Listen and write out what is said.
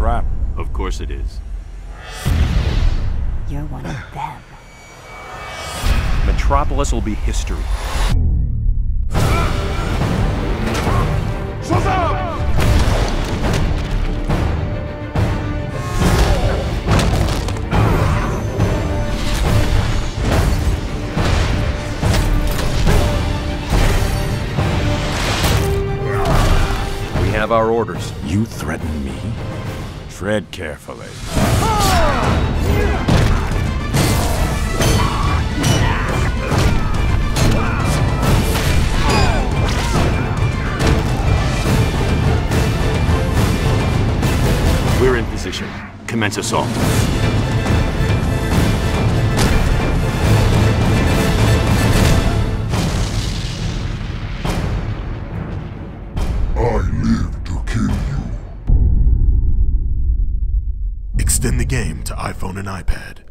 trap. Of course it is. You're one of them. Metropolis will be history. We have our orders. You threaten me? Tread carefully. We're in position. Commence assault. I live to kill you. Extend the game to iPhone and iPad.